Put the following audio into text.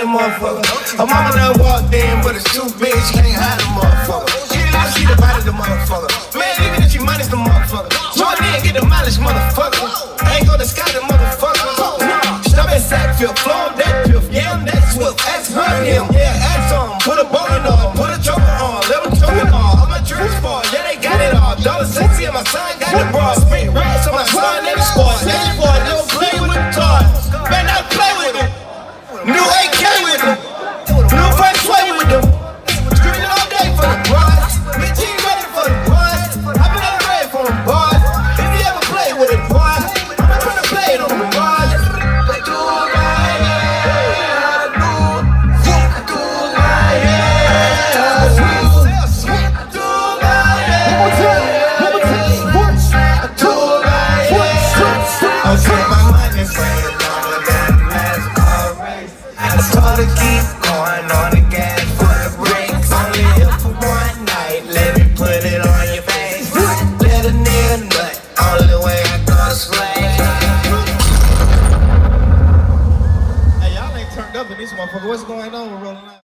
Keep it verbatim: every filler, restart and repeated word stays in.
the motherfucker. Her mama done walked in, but it's too big, she can't hide the motherfucker. She didn't know she divided the motherfucker. Man, even if she minus the motherfucker. Join in, get the mileage, motherfucker. Ain't go to sky the motherfucker. Nah, stop at sack fifth, flow that fifth. Yeah, I'm that swift, ask her him. Yeah, ask him, put a bowling on, put a choker on, let him choke it on. All my dreams for, yeah, they got it all. Dollar sexy and my son got the bra. Spit rats on my son, they the sport. They the boy, never play with the toys. Man, not play with them. New A K with them. New French way with them. Screaming all day for the boys. Bitch, you ain't ready for the boys. I've been never ready for them boys. If you ever play with it, boy, I'm not trying to play it on the boys. I do my hair, I do, I do my hair, I do, I do my hair, I do my hair. I'll take my money for you longer than NASCAR race. I told her keep going on the gas for the brakes. Only here for one night, let me put it on your face. Let a nigga nut, only way I go to slay. Hey, y'all ain't turned up in this motherfucker. What's going on with Rolling Out?